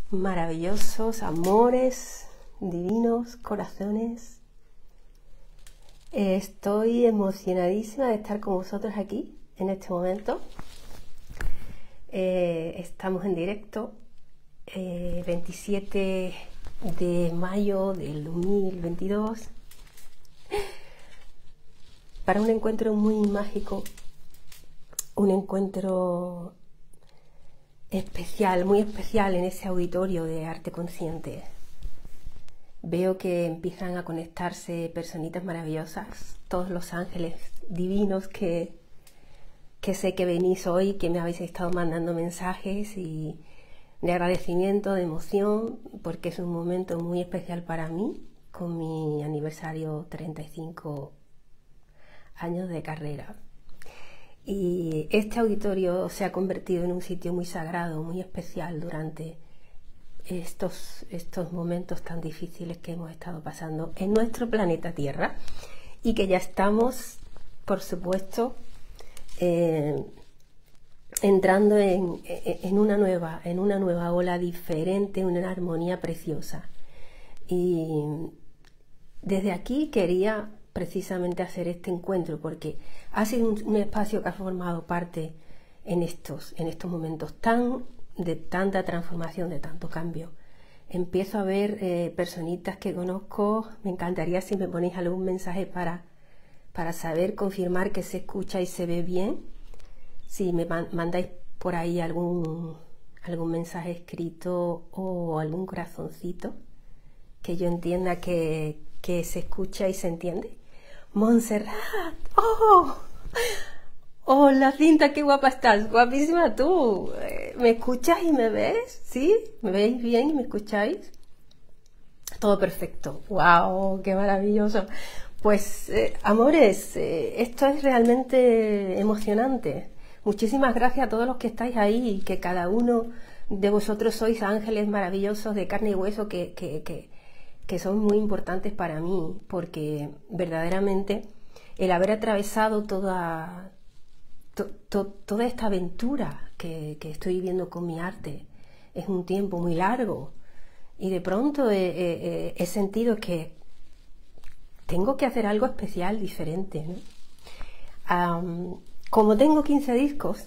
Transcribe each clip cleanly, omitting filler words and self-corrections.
Maravillosos, amores, divinos, corazones. Estoy emocionadísima de estar con vosotros aquí en este momento. Estamos en directo, 27 de mayo del 2022, para un encuentro muy mágico, un encuentro especial, muy especial en ese auditorio de arte consciente. Veo que empiezan a conectarse personitas maravillosas, todos los ángeles divinos que sé que venís hoy, que me habéis estado mandando mensajes y de agradecimiento, de emoción, porque es un momento muy especial para mí, con mi aniversario 35 años de carrera. Y este auditorio se ha convertido en un sitio muy sagrado, muy especial durante estos momentos tan difíciles que hemos estado pasando en nuestro planeta Tierra y que ya estamos, por supuesto, entrando en una nueva ola diferente, una armonía preciosa. Y desde aquí quería precisamente hacer este encuentro porque ha sido un espacio que ha formado parte en estos momentos de tanta transformación, de tanto cambio. Empiezo a ver personitas que conozco. Me encantaría si me ponéis algún mensaje para saber, confirmar que se escucha y se ve bien. Si me mandáis por ahí algún mensaje escrito o algún corazoncito, que yo entienda que se escucha y se entiende. Montserrat, ¡oh! Hola Cinta, qué guapa estás, guapísima tú. ¿Me escuchas y me ves? ¿Sí? ¿Me veis bien y me escucháis? Todo perfecto. ¡Wow! ¡Qué maravilloso! Pues, amores, esto es realmente emocionante. Muchísimas gracias a todos los que estáis ahí, que cada uno de vosotros sois ángeles maravillosos de carne y hueso que son muy importantes para mí, porque verdaderamente el haber atravesado toda esta aventura que estoy viviendo con mi arte es un tiempo muy largo y de pronto he sentido que tengo que hacer algo especial, diferente, ¿no? Como tengo 15 discos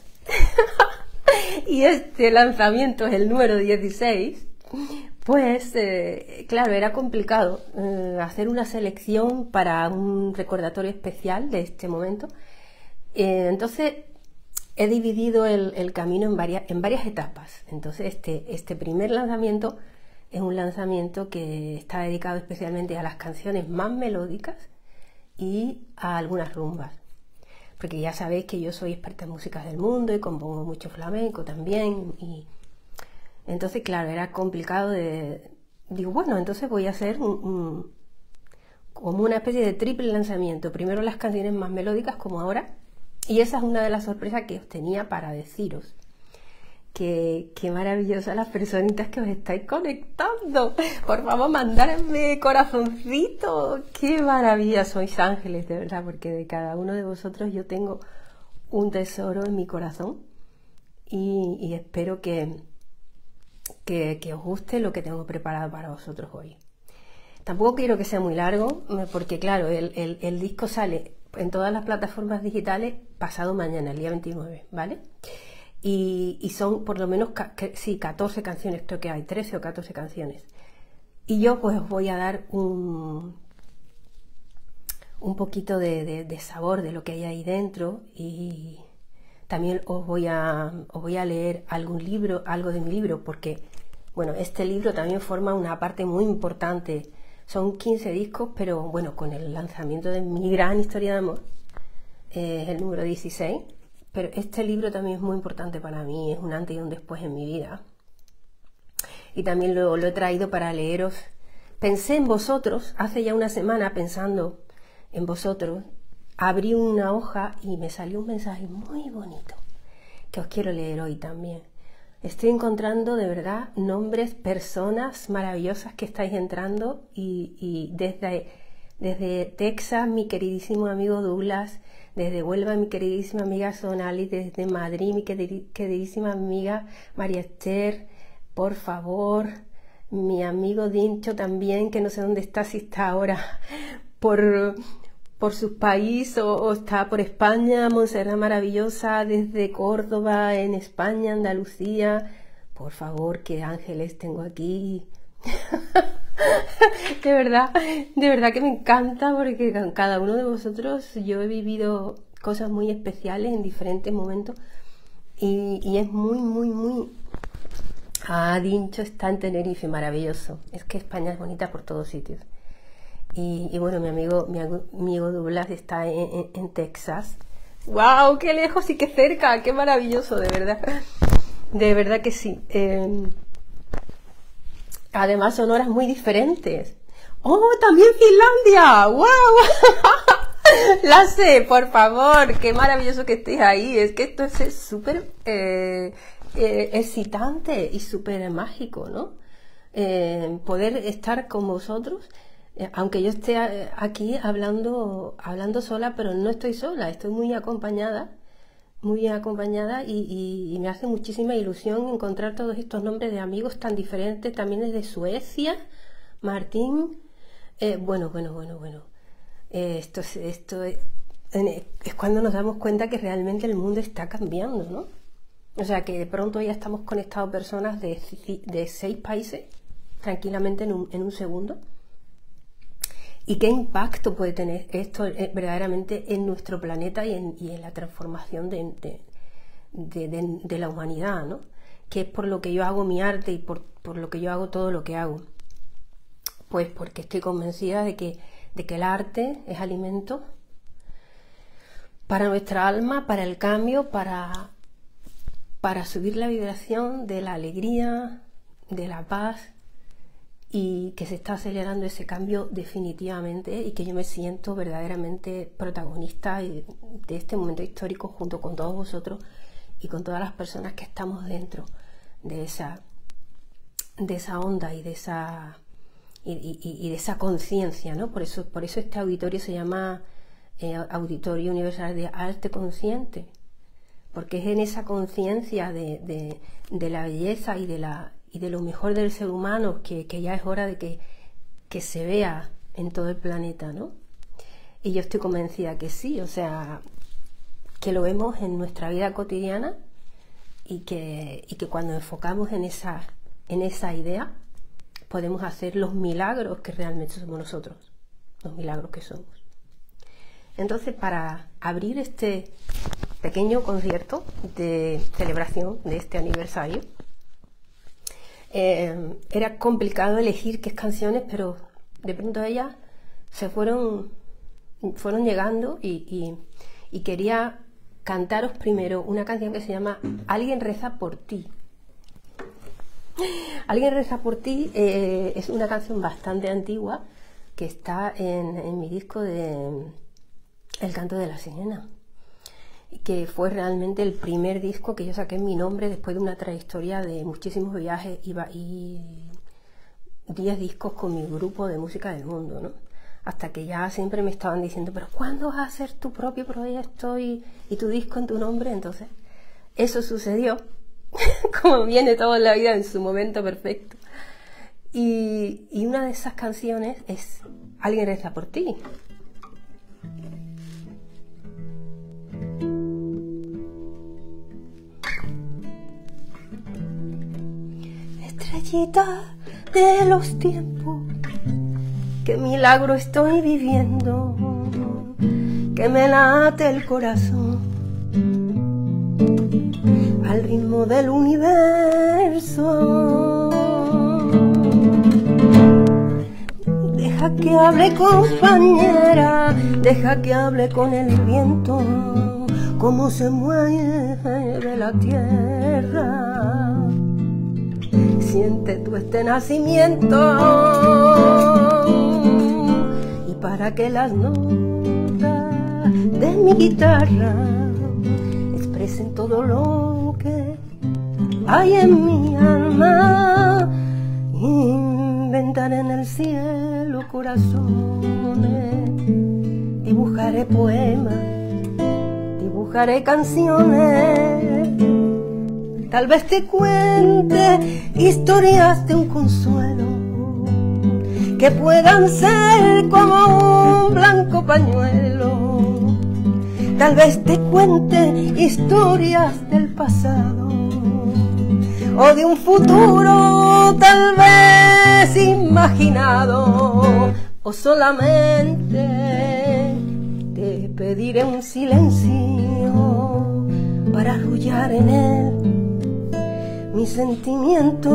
y este lanzamiento es el número 16, pues claro, era complicado hacer una selección para un recordatorio especial de este momento. Entonces he dividido el camino en varias etapas. Entonces este primer lanzamiento es un lanzamiento que está dedicado especialmente a las canciones más melódicas y a algunas rumbas, porque ya sabéis que yo soy experta en músicas del mundo y compongo mucho flamenco también, y entonces claro, era complicado digo, bueno, entonces voy a hacer como una especie de triple lanzamiento, primero las canciones más melódicas como ahora, y esa es una de las sorpresas que os tenía para deciros. Qué maravillosas las personitas que os estáis conectando. Por favor, mandadme corazoncito. Qué maravilla, sois ángeles, de verdad, porque de cada uno de vosotros yo tengo un tesoro en mi corazón y espero que os guste lo que tengo preparado para vosotros hoy. Tampoco quiero que sea muy largo, porque claro, el disco sale en todas las plataformas digitales pasado mañana, el día 29, ¿vale? Y son por lo menos 14 canciones, creo que hay 13 o 14 canciones. Y yo pues os voy a dar un poquito de sabor de lo que hay ahí dentro, y también os voy a leer algún libro, algo de mi libro, porque bueno, este libro también forma una parte muy importante. Son 15 discos, pero bueno, con el lanzamiento de mi gran historia de amor, es el número 16. Pero este libro también es muy importante para mí, es un antes y un después en mi vida. Y también lo he traído para leeros. Pensé en vosotros, hace ya una semana pensando en vosotros, abrí una hoja y me salió un mensaje muy bonito que os quiero leer hoy también. Estoy encontrando de verdad nombres, personas maravillosas que estáis entrando, y desde Texas, mi queridísimo amigo Douglas, desde Huelva, mi queridísima amiga Sonali, desde Madrid, mi queridísima amiga María Esther, por favor, mi amigo Dincho también, que no sé dónde está, si está ahora por su país o está por España, Montserrat maravillosa desde Córdoba, en España, Andalucía. Por favor, qué ángeles tengo aquí. De verdad que me encanta, porque con cada uno de vosotros yo he vivido cosas muy especiales en diferentes momentos y es muy... Dincho está en Tenerife, maravilloso. Es que España es bonita por todos sitios. Y bueno, mi amigo Douglas está en Texas. ¡Wow! ¡Qué lejos y qué cerca! ¡Qué maravilloso! De verdad que sí. Además son horas muy diferentes. ¡Oh! ¡También Finlandia! ¡Wow! La sé, por favor. ¡Qué maravilloso que estéis ahí! Es que esto es súper excitante y súper mágico, ¿no? Poder estar con vosotros, aunque yo esté aquí hablando sola, pero no estoy sola, estoy muy acompañada y me hace muchísima ilusión encontrar todos estos nombres de amigos tan diferentes, también desde Suecia, Martín, bueno. Esto es cuando nos damos cuenta que realmente el mundo está cambiando, ¿no? O sea, que de pronto ya estamos conectados personas de 6 países tranquilamente en un segundo. ¿Y qué impacto puede tener esto verdaderamente en nuestro planeta y en la transformación de la humanidad, ¿no? Que es por lo que yo hago mi arte y por lo que yo hago todo lo que hago. Pues porque estoy convencida de que el arte es alimento para nuestra alma, para el cambio, para subir la vibración de la alegría, de la paz, y que se está acelerando ese cambio definitivamente, y que yo me siento verdaderamente protagonista de este momento histórico junto con todos vosotros y con todas las personas que estamos dentro de esa onda y de esa conciencia, ¿no? Por eso este auditorio se llama Auditorio Universal de Arte Consciente, porque es en esa conciencia de la belleza y de lo mejor del ser humano que ya es hora de que se vea en todo el planeta, ¿no? Y yo estoy convencida que sí, o sea, que lo vemos en nuestra vida cotidiana y que cuando enfocamos en esa idea podemos hacer los milagros que realmente somos nosotros, los milagros que somos. Entonces, para abrir este pequeño concierto de celebración de este aniversario, era complicado elegir qué canciones, pero de pronto ellas se fueron llegando y quería cantaros primero una canción que se llama Alguien reza por ti. Alguien reza por ti es una canción bastante antigua que está en mi disco de El canto de la sirena, que fue realmente el primer disco que yo saqué en mi nombre después de una trayectoria de muchísimos viajes y 10 discos con mi grupo de música del mundo, ¿no? Hasta que ya siempre me estaban diciendo, pero ¿cuándo vas a hacer tu propio proyecto y tu disco en tu nombre? Entonces, eso sucedió, como viene toda la vida en su momento perfecto. Y una de esas canciones es Alguien reza por ti. Estrellita de los tiempos, qué milagro estoy viviendo, que me late el corazón al ritmo del universo. Deja que hable, compañera, deja que hable con el viento, cómo se mueve la tierra. Siente tú este nacimiento, y para que las notas de mi guitarra expresen todo lo que hay en mi alma, inventaré en el cielo corazones, dibujaré poemas, dibujaré canciones Tal vez te cuente historias de un consuelo que puedan ser como un blanco pañuelo. Tal vez te cuente historias del pasado o de un futuro tal vez imaginado, o solamente te pediré un silencio para arrullar en él mi sentimiento.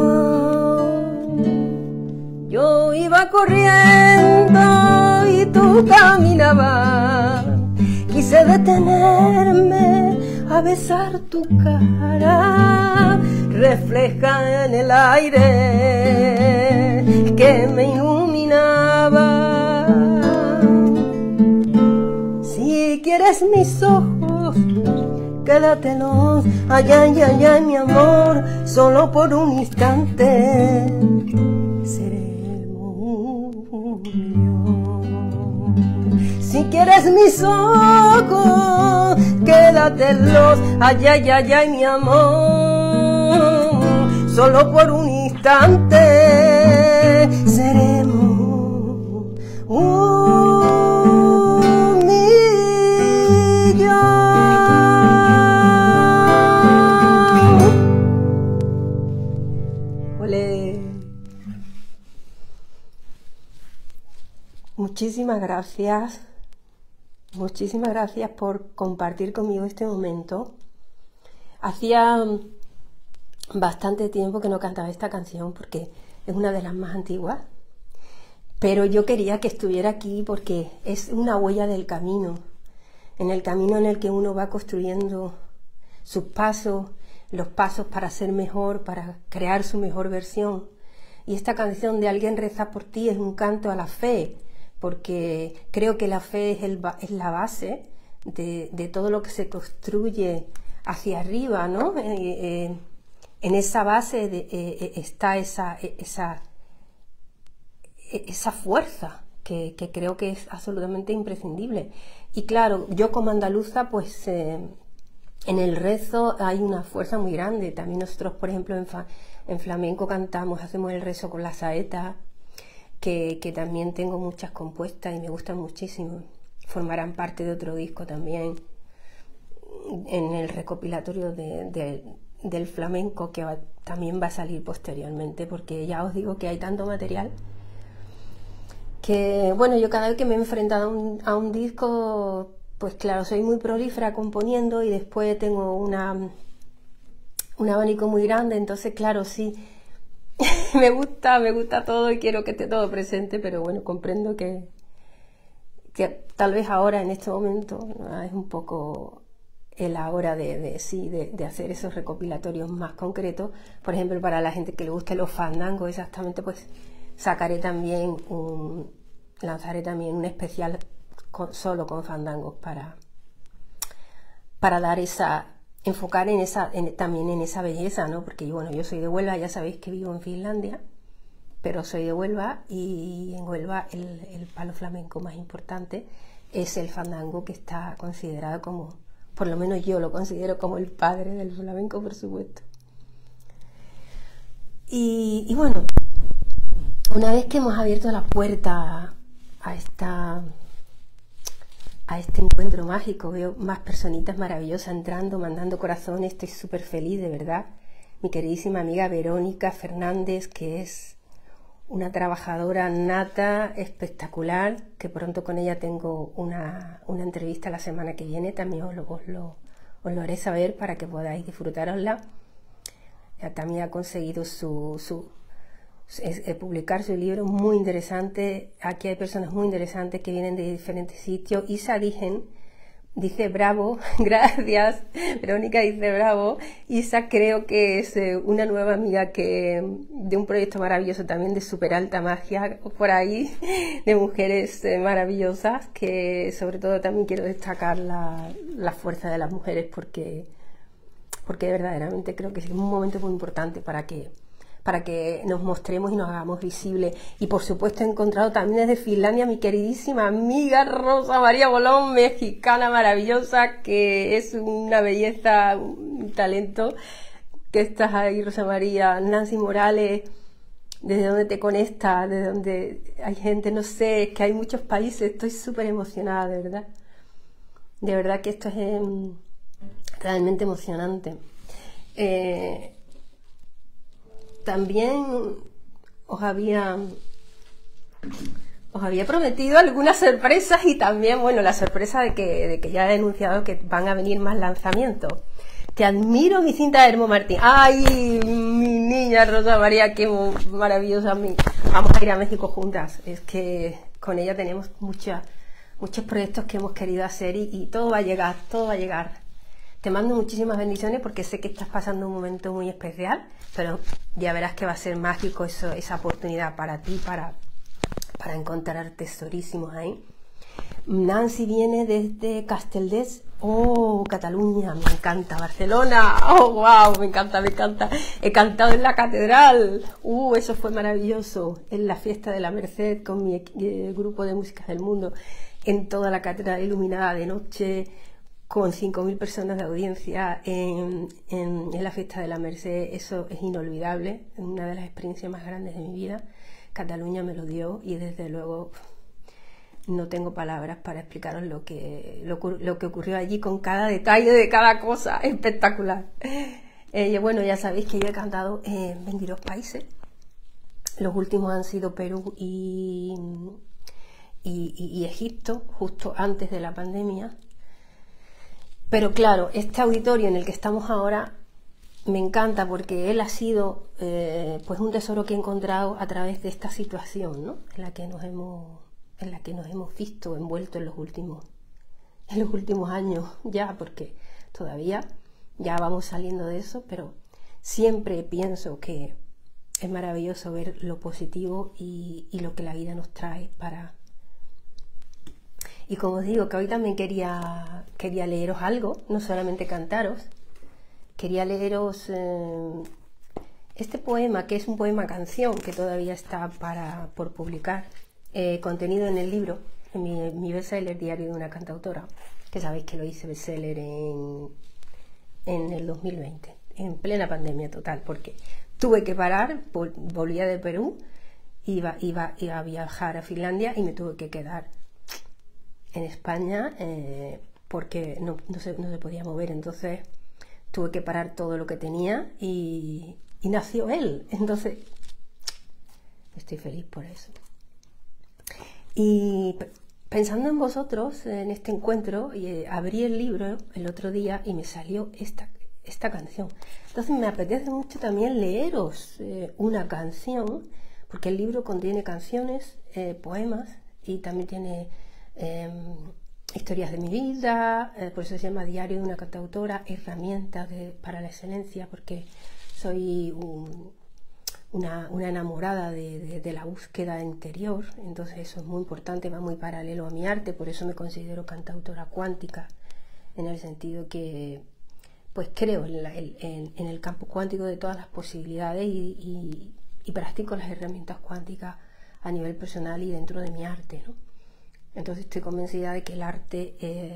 Yo iba corriendo y tú caminabas, quise detenerme a besar tu cara, refleja en el aire que me iluminaba. Si quieres mis ojos, quédatelos, ay, ay, ay, ay, mi amor, solo por un instante seremos uno. Si quieres mis ojos, quédatelos, ay, ay, ay, ay, mi amor, solo por un instante seremos un millón. Olé. Muchísimas gracias por compartir conmigo este momento. Hacía bastante tiempo que no cantaba esta canción porque es una de las más antiguas, pero yo quería que estuviera aquí porque es una huella del camino, en el camino en el que uno va construyendo sus pasos, los pasos para ser mejor, para crear su mejor versión. Y esta canción de Alguien reza por ti es un canto a la fe, porque creo que la fe es la base de todo lo que se construye hacia arriba, ¿no? En esa base está esa fuerza que creo que es absolutamente imprescindible. Y claro, yo como andaluza, pues en el rezo hay una fuerza muy grande. También nosotros, por ejemplo, en flamenco cantamos, hacemos el rezo con la saeta, que también tengo muchas compuestas y me gustan muchísimo. Formarán parte de otro disco también, en el recopilatorio del flamenco, que también va a salir posteriormente, porque ya os digo que hay tanto material que, bueno, yo cada vez que me he enfrentado a un disco, pues claro, soy muy prolífera componiendo y después tengo un abanico muy grande, entonces claro, sí, me gusta todo y quiero que esté todo presente, pero bueno, comprendo que tal vez ahora en este momento es un poco la hora de hacer esos recopilatorios más concretos. Por ejemplo, para la gente que le guste los fandangos, exactamente, pues lanzaré también un especial solo con fandangos para dar enfocar también en esa belleza, ¿no? Porque bueno, yo soy de Huelva, ya sabéis que vivo en Finlandia, pero soy de Huelva, y en Huelva el palo flamenco más importante es el fandango, que está considerado como, por lo menos yo lo considero como el padre del flamenco, por supuesto. Y bueno, una vez que hemos abierto la puerta a este encuentro mágico, veo más personitas maravillosas entrando, mandando corazones, estoy súper feliz, de verdad. Mi queridísima amiga Verónica Fernández, que es una trabajadora nata, espectacular, que pronto con ella tengo una entrevista la semana que viene, también os lo haré saber para que podáis disfrutárosla. Ella también ha conseguido publicar su libro muy interesante. Aquí hay personas muy interesantes que vienen de diferentes sitios. Isa dice bravo, gracias. Verónica dice bravo. Isa creo que es una nueva amiga de un proyecto maravilloso también de super alta magia por ahí, de mujeres maravillosas, que sobre todo también quiero destacar la fuerza de las mujeres, porque verdaderamente creo que es un momento muy importante para que nos mostremos y nos hagamos visibles. Y por supuesto he encontrado también desde Finlandia mi queridísima amiga Rosa María Bolón, mexicana maravillosa, que es una belleza, un talento que estás ahí, Rosa María, Nancy Morales, desde dónde te conectas, desde dónde hay gente, no sé, es que hay muchos países, estoy súper emocionada, de verdad que esto es realmente emocionante. También os había prometido algunas sorpresas y también, bueno, la sorpresa de que ya he anunciado que van a venir más lanzamientos. Te admiro, mi Cinta de Hermo Martín. ¡Ay, mi niña Rosa María, qué maravillosa! Vamos a ir a México juntas. Es que con ella tenemos muchos proyectos que hemos querido hacer y todo va a llegar, todo va a llegar. Te mando muchísimas bendiciones porque sé que estás pasando un momento muy especial, pero ya verás que va a ser mágico esa oportunidad para ti, para encontrar tesorísimos ahí. Nancy viene desde Castelldefels, Cataluña, me encanta. Barcelona, wow, me encanta. He cantado en la catedral, eso fue maravilloso, en la fiesta de la Merced con mi grupo de músicas del mundo, en toda la catedral iluminada de noche, con 5.000 personas de audiencia en la fiesta de la Merced. Eso es inolvidable, es una de las experiencias más grandes de mi vida. Cataluña me lo dio y desde luego no tengo palabras para explicaros lo que ocurrió allí con cada detalle de cada cosa, espectacular. Bueno, ya sabéis que yo he cantado en 22 países. Los últimos han sido Perú y Egipto, justo antes de la pandemia. Pero claro, este auditorio en el que estamos ahora me encanta porque él ha sido pues un tesoro que he encontrado a través de esta situación, ¿no? en la que nos hemos visto envueltos en los últimos años ya, porque todavía ya vamos saliendo de eso, pero siempre pienso que es maravilloso ver lo positivo y lo que la vida nos trae para... Y como os digo, que hoy también quería leeros algo, no solamente cantaros. Quería leeros este poema, que es un poema canción, que todavía está por publicar, contenido en el libro, en mi bestseller Diario de una cantautora, que sabéis que lo hice bestseller en el 2020, en plena pandemia total, porque tuve que parar, volvía de Perú, iba a viajar a Finlandia y me tuve que quedar en España porque no se podía mover, entonces tuve que parar todo lo que tenía y nació él. Entonces estoy feliz por eso. Y pensando en vosotros, en este encuentro, abrí el libro el otro día y me salió esta canción. Entonces me apetece mucho también leeros una canción, porque el libro contiene canciones, poemas, y también tiene historias de mi vida, por eso se llama Diario de una cantautora, herramientas para la excelencia, porque soy una enamorada de la búsqueda interior, entonces eso es muy importante, va muy paralelo a mi arte, por eso me considero cantautora cuántica, en el sentido que pues creo en el campo cuántico de todas las posibilidades y practico las herramientas cuánticas a nivel personal y dentro de mi arte, ¿no? Entonces estoy convencida de que el arte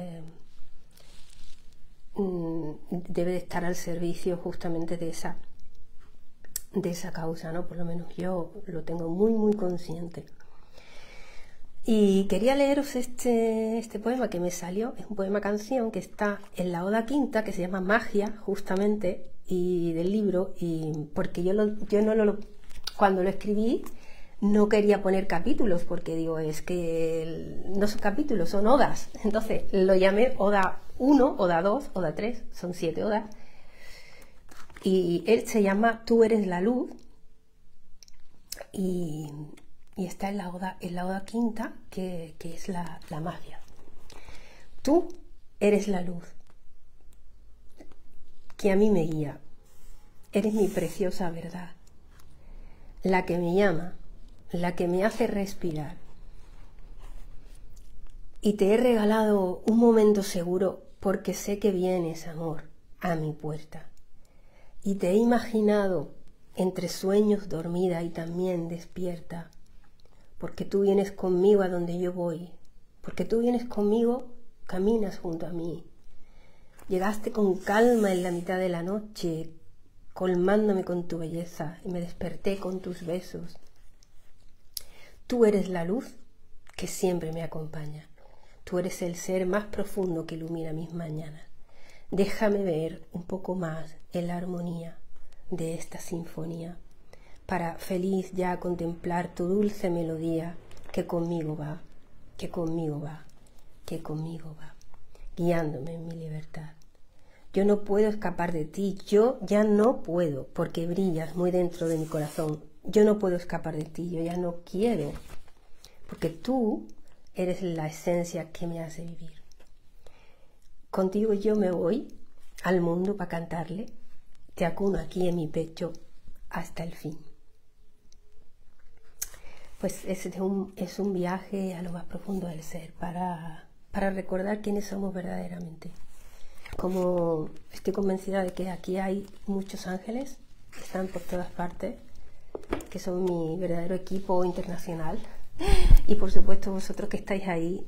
debe de estar al servicio justamente de esa causa, ¿no? Por lo menos yo lo tengo muy muy consciente. Y quería leeros este poema que me salió, es un poema canción que está en la Oda Quinta, que se llama Magia, justamente, y del libro, y porque cuando lo escribí no quería poner capítulos, porque digo, es que no son capítulos, son odas. Entonces lo llamé Oda 1, Oda 2, Oda 3, son 7 odas. Y él se llama Tú eres la luz, y está en la Oda Quinta, que es la magia. Tú eres la luz que a mí me guía, eres mi preciosa verdad, la que me llama, la que me hace respirar. Y te he regalado un momento seguro porque sé que vienes, amor, a mi puerta. Y te he imaginado entre sueños dormida y también despierta, porque tú vienes conmigo a donde yo voy, porque tú vienes conmigo, caminas junto a mí. Llegaste con calma en la mitad de la noche, colmándome con tu belleza, y me desperté con tus besos. Tú eres la luz que siempre me acompaña. Tú eres el ser más profundo que ilumina mis mañanas. Déjame ver un poco más en la armonía de esta sinfonía, para feliz ya contemplar tu dulce melodía, que conmigo va, que conmigo va, que conmigo va, guiándome en mi libertad. Yo no puedo escapar de ti, yo ya no puedo, porque brillas muy dentro de mi corazón. Yo no puedo escapar de ti, yo ya no quiero, porque tú eres la esencia que me hace vivir. Contigo yo me voy al mundo para cantarle, te acuno aquí en mi pecho hasta el fin. Pues es un viaje a lo más profundo del ser, para recordar quiénes somos verdaderamente. Como estoy convencida de que aquí hay muchos ángeles, que están por todas partes, que son mi verdadero equipo internacional. Y por supuesto vosotros que estáis ahí,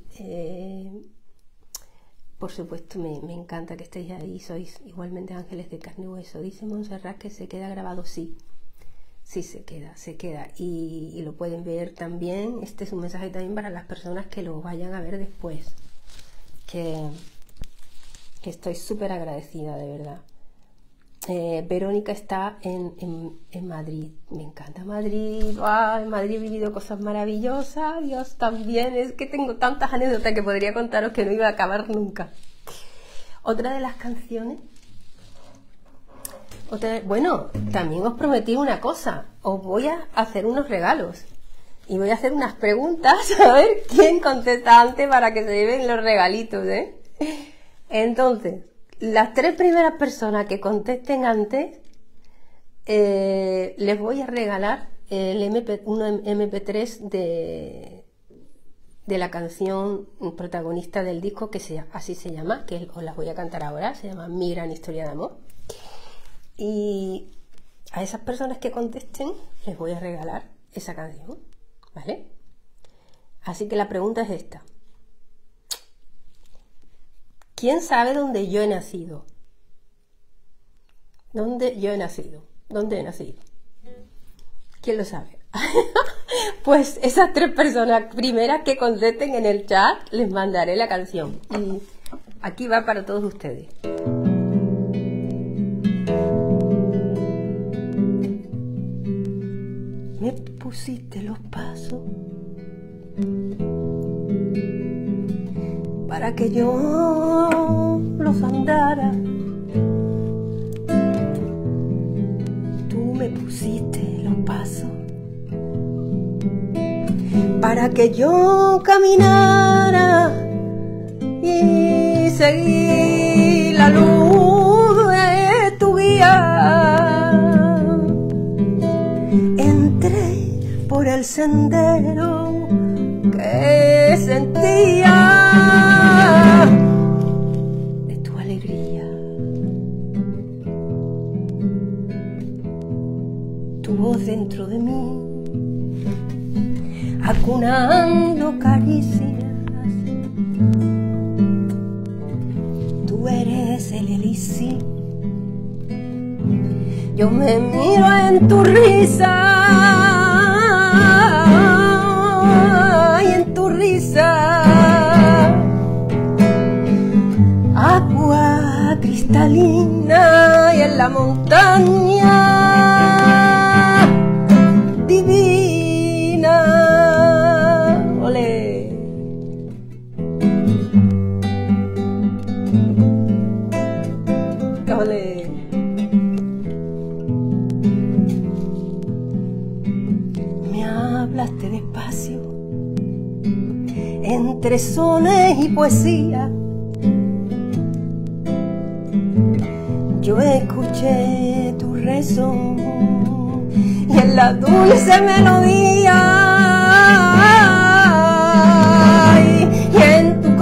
por supuesto me encanta que estéis ahí, sois igualmente ángeles de carne y hueso. Dice Montserrat que se queda grabado, sí. Sí, se queda y lo pueden ver también. Este es un mensaje también para las personas que lo vayan a ver después, que estoy súper agradecida, de verdad. Verónica está en Madrid, me encanta Madrid. En Madrid he vivido cosas maravillosas. Dios, también, es que tengo tantas anécdotas que podría contaros que no iba a acabar nunca. Otra de las canciones. Bueno, también os prometí una cosa, os voy a hacer unos regalos y voy a hacer unas preguntas a ver quién contesta antes para que se lleven los regalitos, ¿eh? Entonces, las 3 primeras personas que contesten antes, les voy a regalar el MP3 de la canción protagonista del disco, que así se llama, que os las voy a cantar ahora, se llama Mi Gran Historia de Amor. Y a esas personas que contesten les voy a regalar esa canción, ¿vale? Así que la pregunta es esta. ¿Quién sabe dónde yo he nacido? ¿Dónde yo he nacido? ¿Dónde he nacido? ¿Quién lo sabe? Pues esas 3 personas primeras que contesten en el chat les mandaré la canción. Y aquí va para todos ustedes. Me pusiste los pasos para que yo los andara. Tú me pusiste los pasos para que yo caminara y seguí la luz de tu guía. Entré por el sendero que sentía de tu alegría. Tu voz dentro de mí, acunando caricias. Tú eres el elixir. Yo me miro en tu risa, y en tu risa, agua cristalina, y en la montaña divina. Olé. Olé. Me hablaste despacio, entre sones y poesía. Yo escuché tu rezo y en la dulce melodía y en tu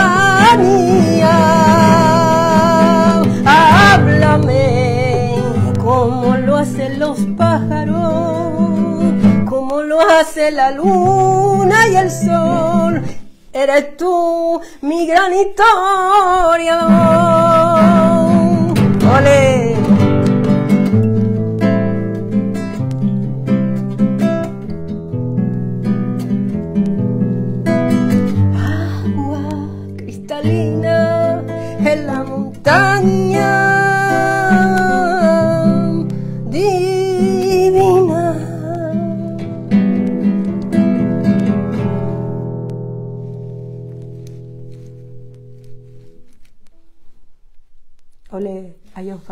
compañía. Háblame como lo hacen los pájaros, como lo hace la luna y el sol. Eres tú mi gran historia. ¡Olé!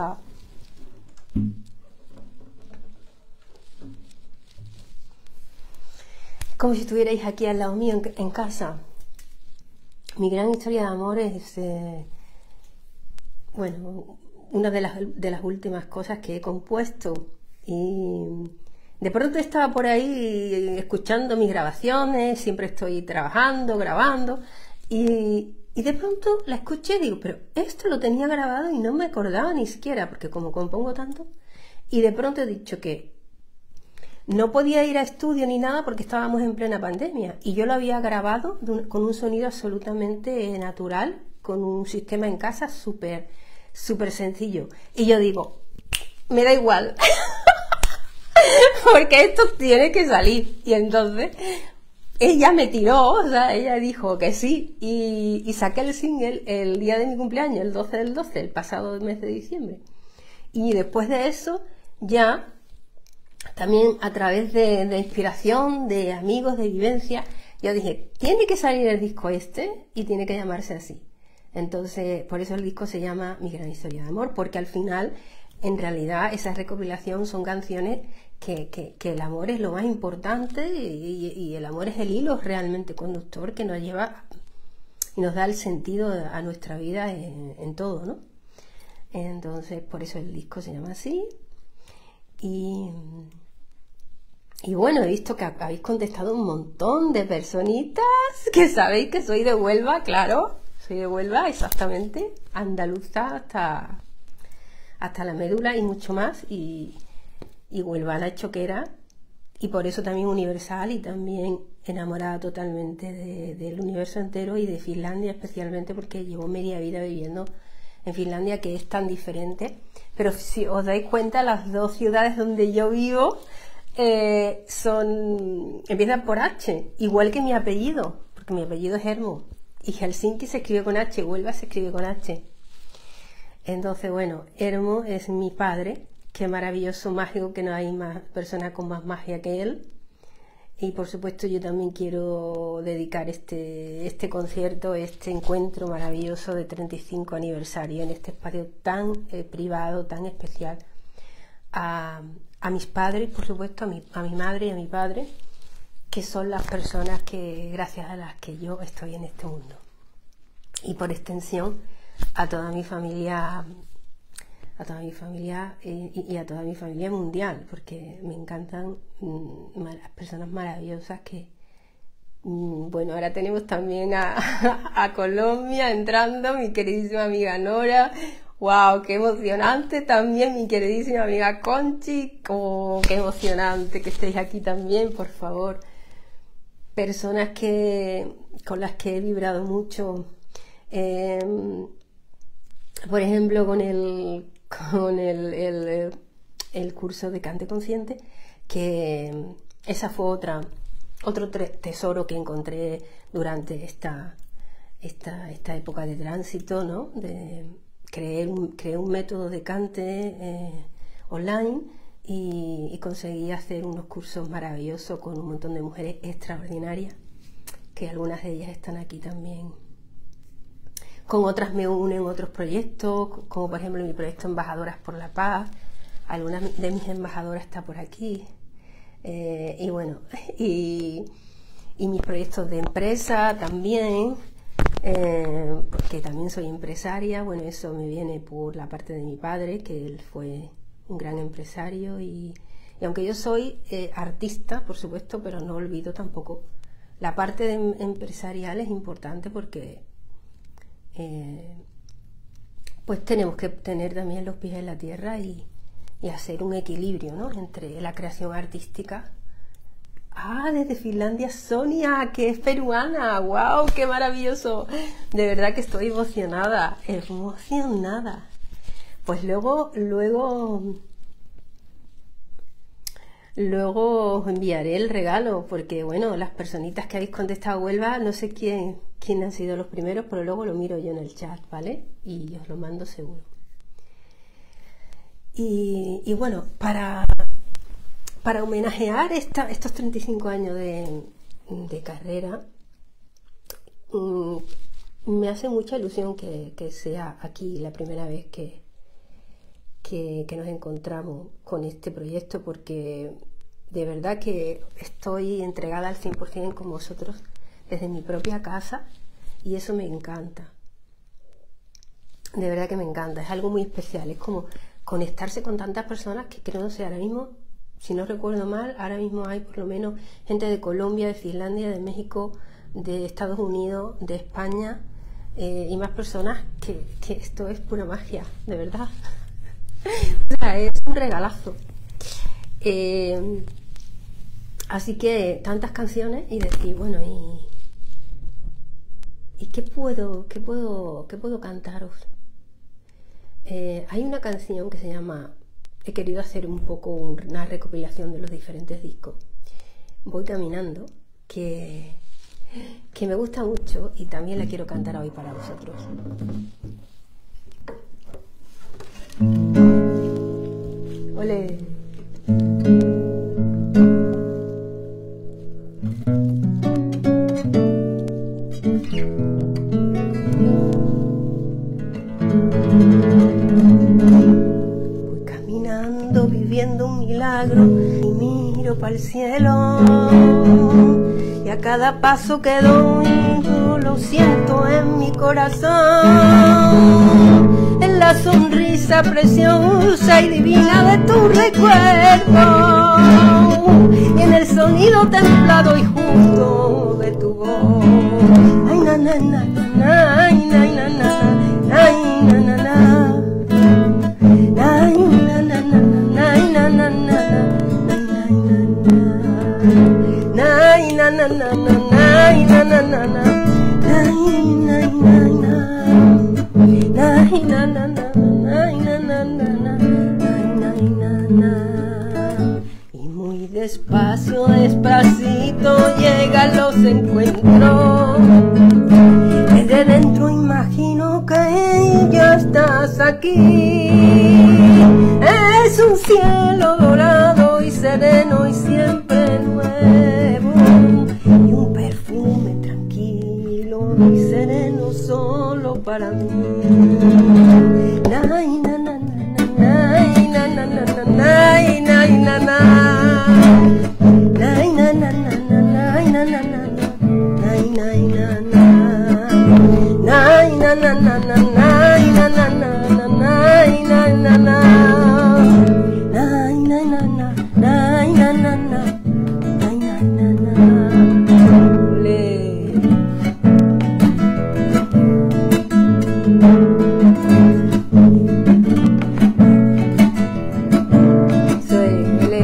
casa. Como si estuvierais aquí al lado mío en casa. Mi gran historia de amor es, bueno, una de las últimas cosas que he compuesto. Y de pronto estaba por ahí escuchando mis grabaciones, siempre estoy trabajando, grabando, y de pronto la escuché y digo, pero esto lo tenía grabado y no me acordaba ni siquiera, porque como compongo tanto, y de pronto he dicho que no podía ir a estudio ni nada porque estábamos en plena pandemia, y yo lo había grabado con un sonido absolutamente natural, con un sistema en casa súper sencillo, y yo digo, me da igual. Porque esto tiene que salir. Y entonces ella me tiró, o sea, ella dijo que sí, y saqué el single el día de mi cumpleaños, el 12 del 12, el pasado mes de diciembre. Y después de eso, ya también a través de inspiración, de amigos, de vivencia, yo dije, tiene que salir el disco este y tiene que llamarse así. Entonces, por eso el disco se llama Mi Gran Historia de Amor, porque al final, en realidad, esa recopilación son canciones que el amor es lo más importante y el amor es el hilo realmente conductor que nos lleva y nos da el sentido a nuestra vida en todo, ¿no? Entonces, por eso el disco se llama así. Y bueno, he visto que habéis contestado un montón de personitas que sabéis que soy de Huelva, claro, soy de Huelva, exactamente, andaluza hasta la médula y mucho más, y huelvana choquera, y por eso también universal y también enamorada totalmente del universo entero y de Finlandia especialmente, porque llevo media vida viviendo en Finlandia, que es tan diferente. Pero si os dais cuenta, las dos ciudades donde yo vivo empiezan por H, igual que mi apellido, porque mi apellido es Hermo, y Helsinki se escribe con H, Huelva se escribe con H. Entonces, bueno, Hermo es mi padre. Qué maravilloso, mágico, que no hay más persona con más magia que él. Y por supuesto yo también quiero dedicar este concierto, este encuentro maravilloso de 35 aniversario en este espacio tan privado, tan especial, a mis padres, por supuesto, a mi madre y a mi padre, que son las personas gracias a las que yo estoy en este mundo. Y por extensión a toda mi familia, y a toda mi familia mundial, porque me encantan las personas maravillosas que, bueno, ahora tenemos también a Colombia entrando, mi queridísima amiga Nora. ¡Wow! ¡Qué emocionante! También mi queridísima amiga Conchi. ¡Oh, qué emocionante que estéis aquí también, por favor! Personas con las que he vibrado mucho. Por ejemplo, con el curso de Cante Consciente, que esa fue otro tesoro que encontré durante esta época de tránsito, ¿no? Creé un método de cante online y conseguí hacer unos cursos maravillosos con un montón de mujeres extraordinarias, que algunas de ellas están aquí también. Con otras me unen otros proyectos, como por ejemplo mi proyecto Embajadoras por la Paz. Algunas de mis embajadoras están por aquí. Y bueno, y mis proyectos de empresa también, porque también soy empresaria. Bueno, eso me viene por la parte de mi padre, que él fue un gran empresario. Y aunque yo soy artista, por supuesto, pero no olvido tampoco la parte empresarial, es importante porque pues tenemos que tener también los pies en la tierra y hacer un equilibrio, ¿no? Entre la creación artística. Desde Finlandia, Sonia, que es peruana. ¡Wow! ¡Qué maravilloso! De verdad que estoy emocionada. Pues luego os enviaré el regalo, porque bueno, las personitas que habéis contestado Huelva, no sé quién han sido los primeros, pero luego lo miro yo en el chat, ¿vale? Y os lo mando seguro. Y bueno, para homenajear estos 35 años de carrera, me hace mucha ilusión que sea aquí la primera vez que que nos encontramos con este proyecto, porque de verdad que estoy entregada al 100% con vosotros desde mi propia casa, y eso me encanta. De verdad que me encanta, es algo muy especial, es como conectarse con tantas personas que creo, no sé, ahora mismo, si no recuerdo mal, ahora mismo hay por lo menos gente de Colombia, de Finlandia, de México, de Estados Unidos, de España, y más personas que esto es pura magia, de verdad. O sea, es un regalazo. Así que tantas canciones y decir, bueno, ¿y qué puedo cantaros? Hay una canción que se llama, he querido hacer un poco una recopilación de los diferentes discos, Voy caminando, que me gusta mucho y también la quiero cantar hoy para vosotros. ¡Ole! Voy caminando, viviendo un milagro, y miro para el cielo, y a cada paso que doy yo lo siento en mi corazón, en la sonrisa preciosa y divina de tu recuerdo, y en el sonido templado y justo de tu voz. Ay, na, na, na, na, ay, na, na, na, ay, na, na, na. Ay, na, na, na, ay, na, na, na, ay, na, na, na, ay, na, na, na, ay, na, na, na, ay, na, na, na, ay, na, na, na, ay, na, na. Y muy despacio, despacito llegan los encuentros. Desde dentro imagino que ya estás aquí. Es un cielo dorado y sereno y siempre nuevo, y un perfume tranquilo y sereno solo para mí. Nay, na, na, na, nay, na, na, na, nay, nay, na, na. Nay, na, na, na, nay, na, na, na, nay, nay, na, na. Nay, na, na, na, nay, na, na, na, nay, nay, na, na. Nay, na, na, na, nay, na, na, na, nay, nay, na, na. Olé. Soy olé.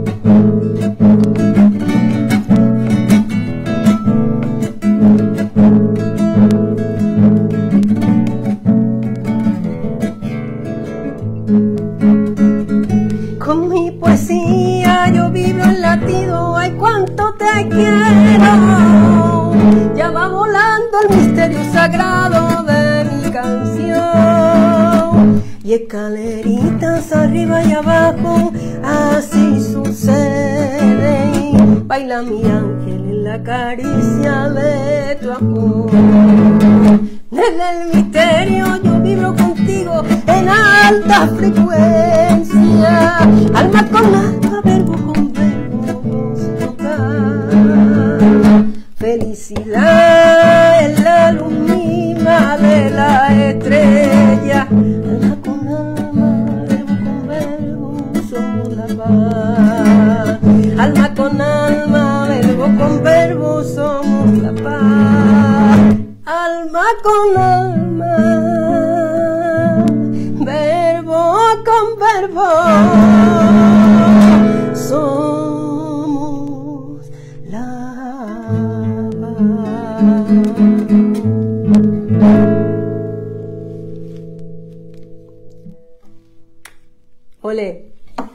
Con mi poesía yo vibro el latido, ay cuánto te quiero. Ya va volando el misterio sagrado de mi canción, y escaleritas arriba y abajo, así sucede. Baila mi ángel en la caricia de tu amor. Desde el misterio yo vibro contigo en alta frecuencia, alma con alma, verbo con verbo, tocar. Felicidad es la luz misma de la estrella, alma con alma, verbo con verbo, somos la paz. Alma con alma, verbo con verbo, somos la paz. Alma con alma, verbo con verbo, somos la paz. Ole.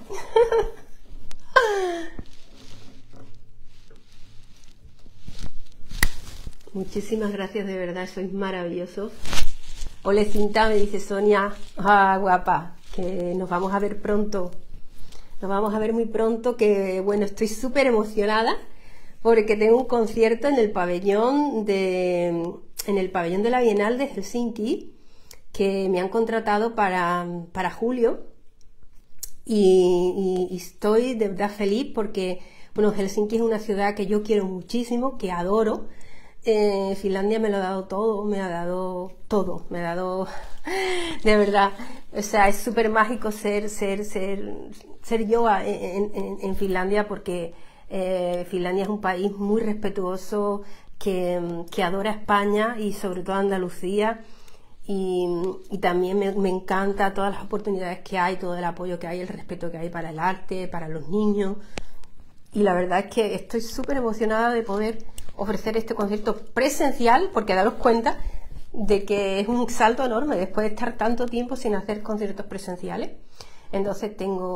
Muchísimas gracias, de verdad, sois maravillosos. Ole Cinta, me dice Sonia, guapa, que nos vamos a ver pronto. Nos vamos a ver muy pronto, que bueno, estoy súper emocionada porque tengo un concierto en el pabellón de la Bienal de Helsinki, que me han contratado para julio, y estoy de verdad feliz porque, bueno, Helsinki es una ciudad que yo quiero muchísimo, que adoro. Finlandia me lo ha dado todo, me ha dado todo, me ha dado de verdad, o sea, es súper mágico ser yo en Finlandia porque Finlandia es un país muy respetuoso que adora España y sobre todo Andalucía y también me encanta todas las oportunidades que hay, todo el apoyo que hay, el respeto que hay para el arte, para los niños y la verdad es que estoy súper emocionada de poder ofrecer este concierto presencial porque daros cuenta de que es un salto enorme después de estar tanto tiempo sin hacer conciertos presenciales. Entonces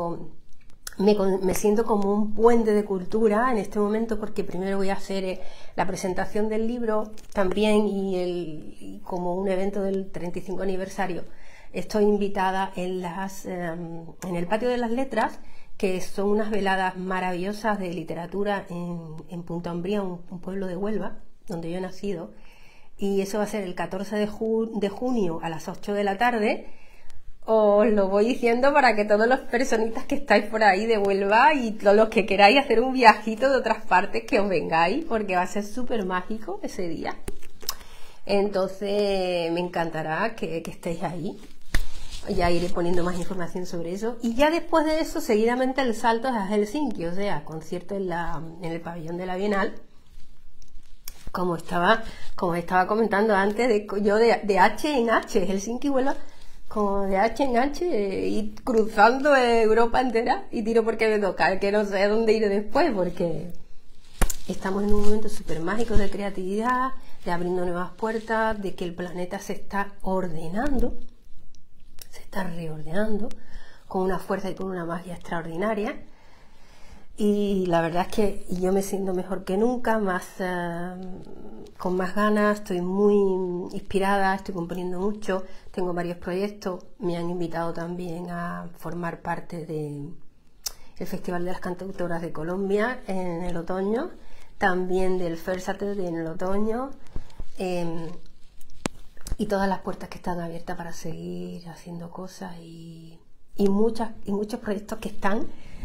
me siento como un puente de cultura en este momento porque primero voy a hacer la presentación del libro también y como un evento del 35 aniversario estoy invitada en el Patio de las Letras, que son unas veladas maravillosas de literatura en Punta Umbría, un pueblo de Huelva, donde yo he nacido, y eso va a ser el 14 de junio a las 8 de la tarde. Os lo voy diciendo para que todos los personitas que estáis por ahí de Huelva y todos los que queráis hacer un viajito de otras partes, que os vengáis, porque va a ser súper mágico ese día. Entonces me encantará que estéis ahí. Ya iré poniendo más información sobre eso. Y ya después de eso, seguidamente el salto es a Helsinki, o sea, concierto en el pabellón de la Bienal. Como estaba comentando antes, yo de H en H, Helsinki vuelva como de H en H y cruzando Europa entera y tiro porque me toca, que no sé a dónde ir después, porque estamos en un momento súper mágico de creatividad, de abriendo nuevas puertas, de que el planeta se está ordenando. Se está reordenando con una fuerza y con una magia extraordinaria y la verdad es que yo me siento mejor que nunca, con más ganas, estoy muy inspirada, estoy componiendo mucho, tengo varios proyectos, me han invitado también a formar parte del Festival de las Cantautoras de Colombia en el otoño, también del First Saturday en el otoño, y todas las puertas que están abiertas para seguir haciendo cosas y muchos proyectos que están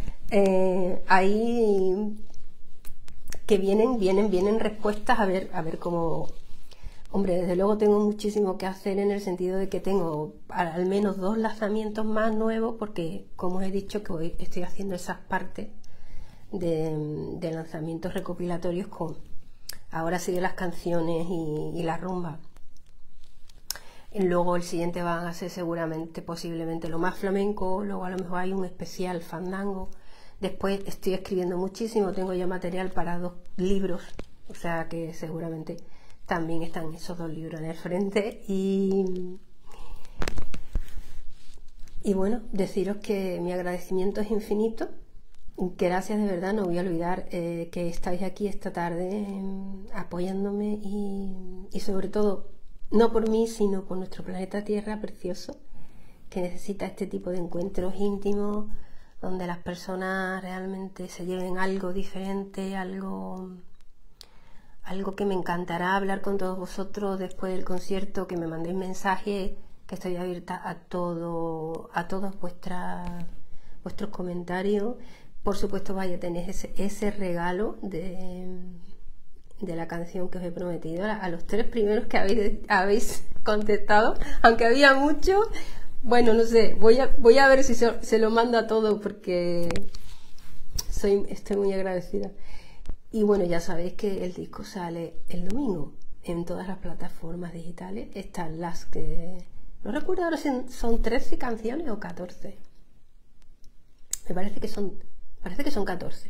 ahí, que vienen respuestas a ver cómo. Hombre, desde luego tengo muchísimo que hacer en el sentido de que tengo al menos 2 lanzamientos más nuevos porque, como os he dicho, que hoy estoy haciendo esas partes de lanzamientos recopilatorios con ahora sigue las canciones y la rumba. Luego el siguiente van a ser seguramente, posiblemente lo más flamenco, luego a lo mejor hay un especial fandango. Después estoy escribiendo muchísimo, tengo ya material para 2 libros, o sea que seguramente también están esos 2 libros en el frente. Y bueno, deciros que mi agradecimiento es infinito, gracias de verdad, no voy a olvidar que estáis aquí esta tarde apoyándome y sobre todo no por mí, sino por nuestro planeta Tierra precioso, que necesita este tipo de encuentros íntimos, donde las personas realmente se lleven algo diferente, algo que me encantará hablar con todos vosotros después del concierto, que me mandéis mensajes, que estoy abierta a todos vuestros comentarios. Por supuesto, vaya a tener ese regalo de la canción que os he prometido a los 3 primeros que habéis contestado, aunque había muchos. Bueno, no sé, voy a ver si se lo mando a todos porque estoy muy agradecida. Y bueno, ya sabéis que el disco sale el domingo en todas las plataformas digitales. Están las que no recuerdo ahora si son 13 canciones o 14. Me parece que son 14.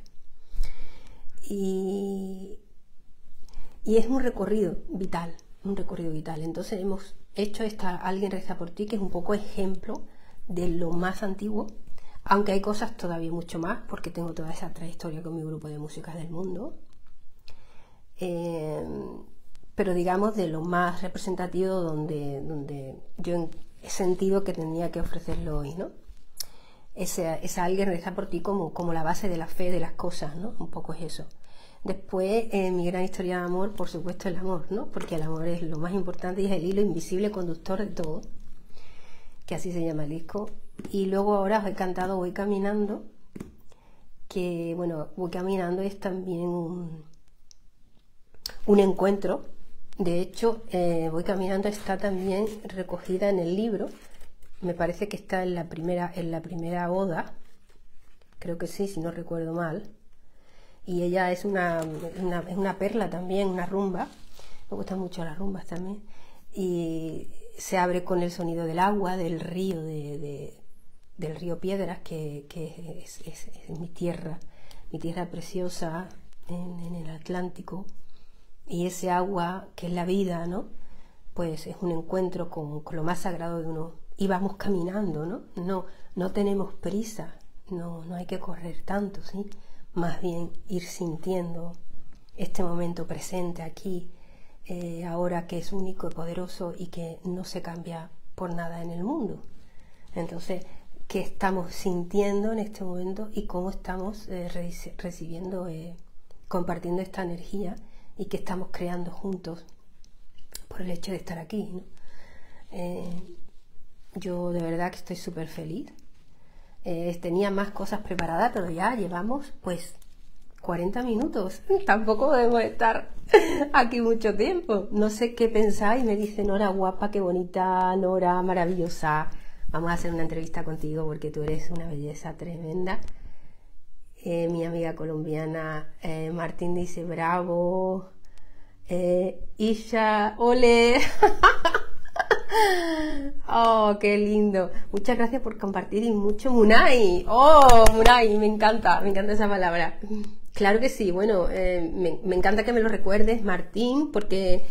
Y es un recorrido vital. Entonces hemos hecho Alguien reza por ti, que es un poco ejemplo de lo más antiguo, aunque hay cosas todavía mucho más, porque tengo toda esa trayectoria con mi grupo de músicas del mundo. Pero digamos de lo más representativo donde yo he sentido que tenía que ofrecerlo hoy, ¿no? Esa Alguien reza por ti como la base de la fe de las cosas, ¿no? Un poco es eso. Después, mi gran historia de amor, por supuesto, el amor, ¿no? Porque el amor es lo más importante y es el hilo invisible conductor de todo, que así se llama el disco. Y luego ahora os he cantado Voy Caminando, que bueno, Voy Caminando es también un encuentro. De hecho, Voy Caminando está también recogida en el libro. Me parece que está en la primera oda, creo que sí, si no recuerdo mal. Y ella es una perla también, una rumba. Me gustan mucho las rumbas también. Y se abre con el sonido del agua, del río, del río Piedras, que es mi tierra preciosa en el Atlántico. Y ese agua, que es la vida, ¿no? Pues es un encuentro con lo más sagrado de uno. Y vamos caminando, ¿no? No tenemos prisa, no hay que correr tanto, ¿sí? Más bien ir sintiendo este momento presente aquí, ahora, que es único y poderoso y que no se cambia por nada en el mundo. Entonces, ¿qué estamos sintiendo en este momento y cómo estamos recibiendo, compartiendo esta energía y que estamos creando juntos por el hecho de estar aquí, ¿no? Yo de verdad que estoy súper feliz. Tenía más cosas preparadas, pero ya llevamos pues 40 minutos. Tampoco debemos estar aquí mucho tiempo. No sé qué pensáis. Me dice Nora, guapa, qué bonita, Nora, maravillosa. Vamos a hacer una entrevista contigo porque tú eres una belleza tremenda. Mi amiga colombiana Martín dice bravo. Isha, ole. Oh, qué lindo. Muchas gracias por compartir y mucho Munay. Oh, Munay, me encanta esa palabra. Claro que sí. Bueno, me encanta que me lo recuerdes, Martín, porque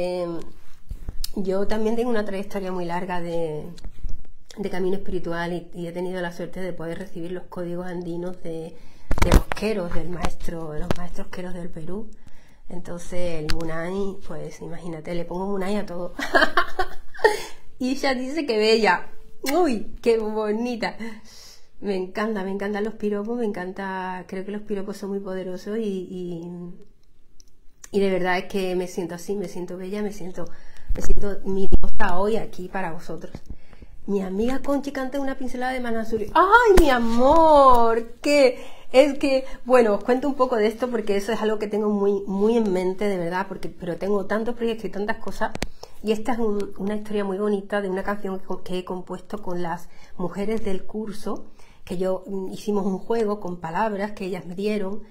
yo también tengo una trayectoria muy larga de camino espiritual y he tenido la suerte de poder recibir los códigos andinos de los queros, de los maestros queros del Perú. Entonces el Munay, pues imagínate, le pongo Munay a todo. Y ella dice que bella. Uy, qué bonita. Me encantan los piropos, creo que los piropos son muy poderosos y de verdad es que me siento así, me siento bella, me siento mi diosa hoy aquí para vosotros. Mi amiga Conchi canta una pincelada de Manasuri. ¡Ay, mi amor! Bueno, os cuento un poco de esto porque eso es algo que tengo muy en mente, de verdad, pero tengo tantos proyectos y tantas cosas. Y esta es una historia muy bonita de una canción que he compuesto con las mujeres del curso, que hicimos un juego con palabras que ellas me dieron,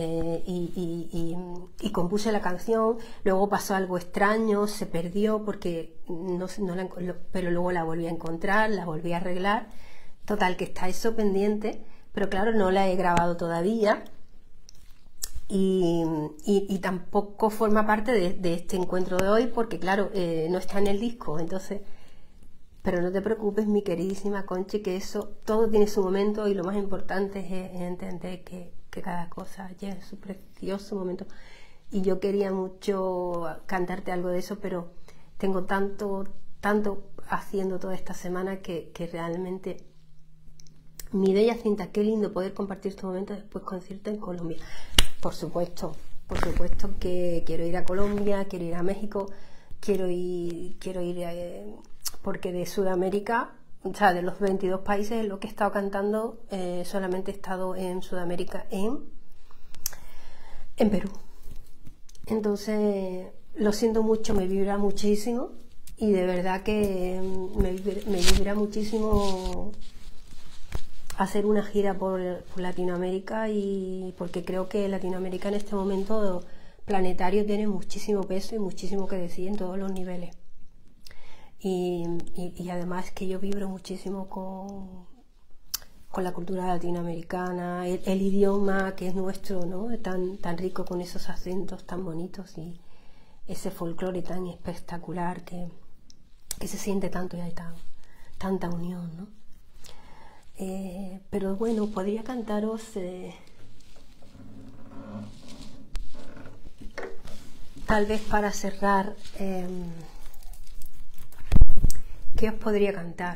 y compuse la canción. Luego pasó algo extraño, se perdió porque pero luego la volví a encontrar, la volví a arreglar. Total, que está eso pendiente, pero claro, no la he grabado todavía y tampoco forma parte de este encuentro de hoy porque claro, no está en el disco. Entonces, pero no te preocupes, mi queridísima Conchi, que eso todo tiene su momento y lo más importante es entender que cada cosa lleva su precioso momento. Y yo quería mucho cantarte algo de eso, pero tengo tanto haciendo toda esta semana que realmente mi bella Cinta, qué lindo poder compartir estos momentos después concierto en Colombia. Por supuesto que quiero ir a Colombia, quiero ir a México, quiero ir porque de Sudamérica, o sea, de los 22 países en los que he estado cantando, solamente he estado en Sudamérica, en Perú. Entonces, lo siento mucho, me vibra muchísimo y de verdad que me vibra muchísimo hacer una gira por Latinoamérica, y porque creo que Latinoamérica en este momento planetario tiene muchísimo peso y muchísimo que decir en todos los niveles. Y además que yo vibro muchísimo con la cultura latinoamericana, el idioma que es nuestro, ¿no? Tan rico, con esos acentos tan bonitos y ese folclore tan espectacular que se siente tanto y hay tanta unión, ¿no? Pero bueno, podría cantaros tal vez para cerrar. ¿Qué os podría cantar?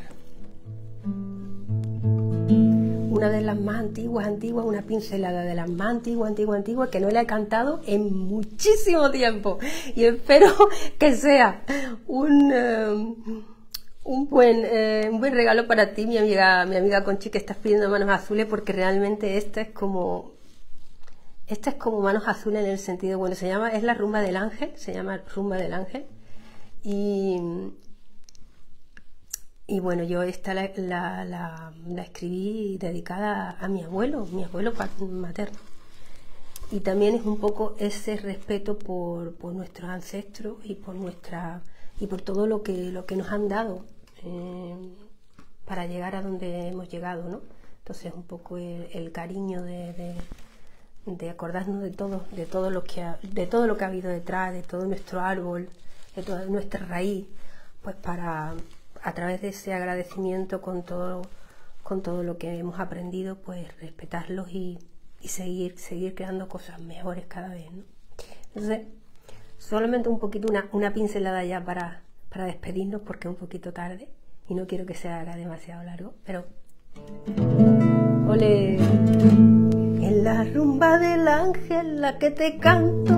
Una de las más antiguas, una pincelada de las más antiguas, que no la he cantado en muchísimo tiempo, y espero que sea un un buen regalo para ti, mi amiga Conchi, que estás pidiendo Manos Azules, porque realmente esta es como Manos Azules en el sentido, bueno, es la rumba del ángel, se llama Rumba del Ángel. Y, y bueno, yo esta la escribí dedicada a mi abuelo materno. Y también es un poco ese respeto por nuestros ancestros y por todo lo que nos han dado para llegar a donde hemos llegado, ¿no? Entonces un poco el cariño de acordarnos de todo lo que ha habido detrás, de todo nuestro árbol, de toda nuestra raíz, pues para a través de ese agradecimiento con todo lo que hemos aprendido, pues respetarlos y seguir creando cosas mejores cada vez, ¿no? Entonces, solamente un poquito, una pincelada ya para despedirnos, porque es un poquito tarde y no quiero que se haga demasiado largo, pero ¡ole! En la rumba del ángel la que te canto,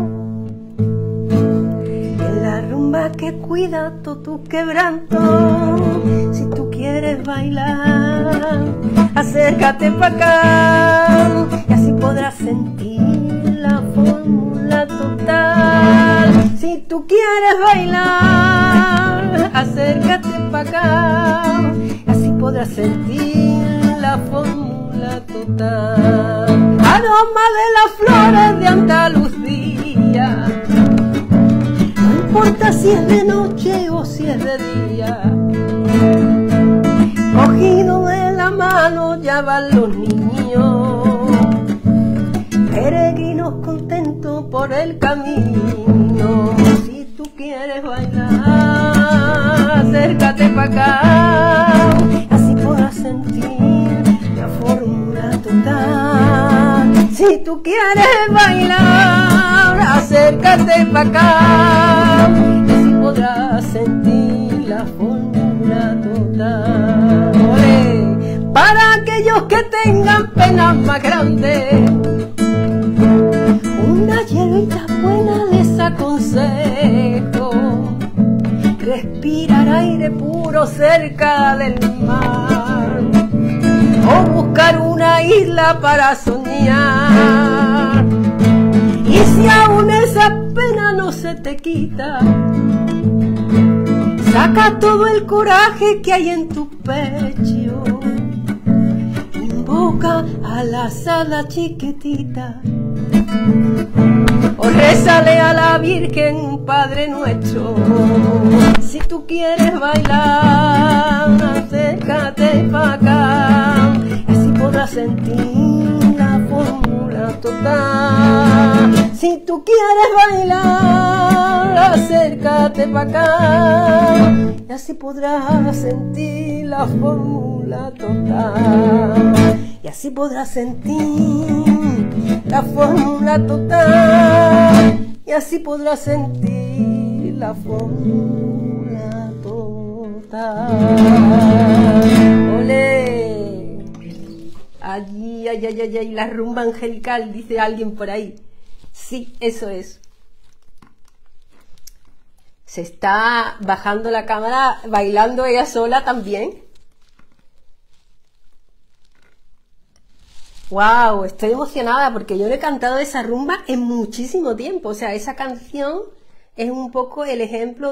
en la rumba que cuida todo tu quebranto. Si tú quieres bailar, acércate pa' acá y así podrás sentir la fórmula total. Si tú quieres bailar, acércate pa' acá y así podrás sentir la fórmula total. Aroma de las flores de Andalucía, no importa si es de noche o si es de día. Cogido de la mano ya van los niños, peregrinos contentos por el camino. Si tú quieres bailar, acércate pa' acá, así podrás sentir la fórmula total. Si tú quieres bailar, acércate pa' acá, así podrás sentir la fórmula total. ¡Olé! Para aquellos que tengan penas más grandes, una hierbita buena les aconsejo: respirar aire puro cerca del mar, o buscar una isla para soñar. Y si aún esa pena no se te quita, saca todo el coraje que hay en tu pecho, invoca a la sala chiquitita, o rézale a la Virgen un Padre Nuestro. Si tú quieres bailar, acércate pa' acá, así podrás sentir la fórmula total. Si tú quieres bailar, acércate pa' acá, y así podrás sentir la fórmula total. Y así podrás sentir la fórmula total. Y así podrás sentir la fórmula total. ¡Olé! Allí, ay, ay, ay, ay, la rumba angelical, dice alguien por ahí. Sí, eso es. Se está bajando la cámara, bailando ella sola también. ¡Wow! Estoy emocionada porque yo no he cantado esa rumba en muchísimo tiempo. O sea, esa canción es un poco el ejemplo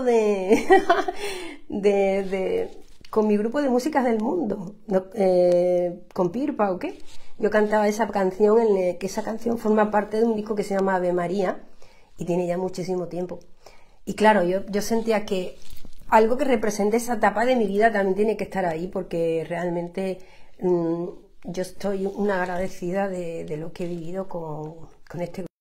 con mi grupo de músicas del mundo, ¿no? Con Pirpa o qué. Yo cantaba esa canción, que esa canción forma parte de un disco que se llama Ave María y tiene ya muchísimo tiempo. Y claro, yo sentía que algo que represente esa etapa de mi vida también tiene que estar ahí, porque realmente yo estoy una agradecida de lo que he vivido con este grupo.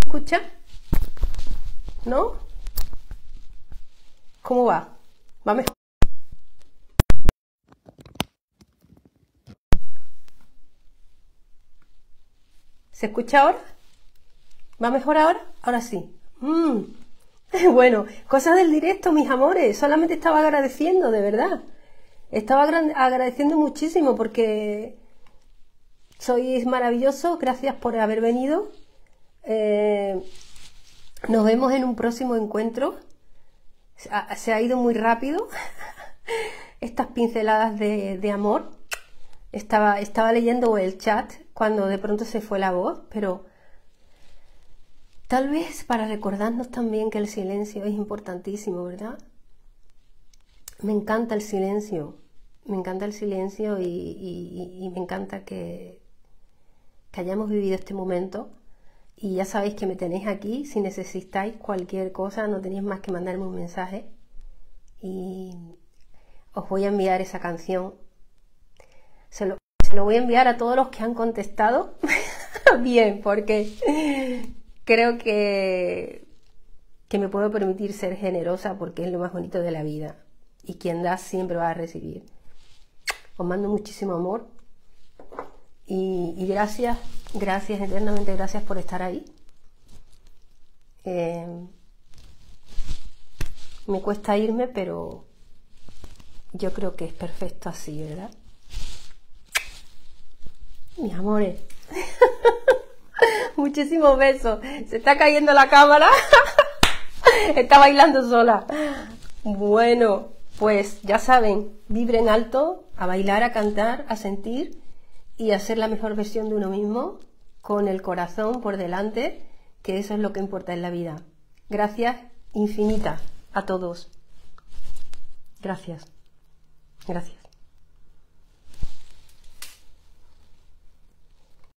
escucha? ¿No? ¿Cómo va? ¿Va mejor? ¿Se escucha ahora? ¿Va mejor ahora? Ahora sí. Bueno, cosas del directo, mis amores. Solamente estaba agradeciendo, de verdad. Estaba agradeciendo muchísimo porque sois maravillosos. Gracias por haber venido. Nos vemos en un próximo encuentro. Se ha ido muy rápido estas pinceladas de amor. Estaba leyendo el chat cuando de pronto se fue la voz, pero tal vez para recordarnos también que el silencio es importantísimo, ¿verdad? Me encanta el silencio y me encanta que hayamos vivido este momento. Y ya sabéis que me tenéis aquí, si necesitáis cualquier cosa, no tenéis más que mandarme un mensaje y os voy a enviar esa canción. Se lo voy a enviar a todos los que han contestado bien, porque creo que me puedo permitir ser generosa porque es lo más bonito de la vida y quien da siempre va a recibir. Os mando muchísimo amor y gracias, eternamente gracias por estar ahí. Me cuesta irme, pero yo creo que es perfecto así, ¿verdad? Mis amores. Muchísimos besos. Se está cayendo la cámara. Está bailando sola. Bueno, pues ya saben, vibren alto, a bailar, a cantar, a sentir y a ser la mejor versión de uno mismo, con el corazón por delante, que eso es lo que importa en la vida. Gracias infinitas a todos. Gracias. Gracias.